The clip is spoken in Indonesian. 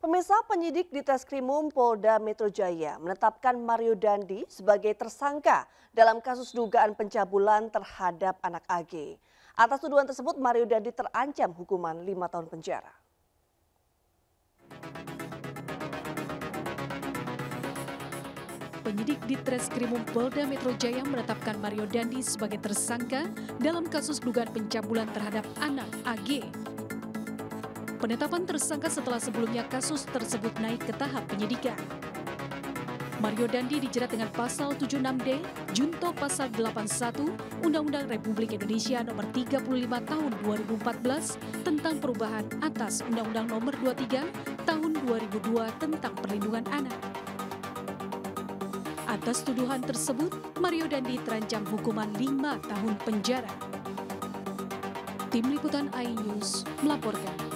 Pemirsa, penyidik di Treskrimum Polda Metro Jaya menetapkan Mario Dandi sebagai tersangka dalam kasus dugaan pencabulan terhadap anak AG. Atas tuduhan tersebut, Mario Dandi terancam hukuman 5 tahun penjara. Penyidik di Treskrimum Polda Metro Jaya menetapkan Mario Dandi sebagai tersangka dalam kasus dugaan pencabulan terhadap anak AG. Penetapan tersangka setelah sebelumnya kasus tersebut naik ke tahap penyidikan. Mario Dandi dijerat dengan pasal 76D, junto pasal 81, Undang-Undang Republik Indonesia Nomor 35 Tahun 2014 tentang perubahan atas Undang-Undang Nomor 23 Tahun 2002 tentang perlindungan anak. Atas tuduhan tersebut, Mario Dandi terancam hukuman 5 tahun penjara. Tim Liputan iNews melaporkan.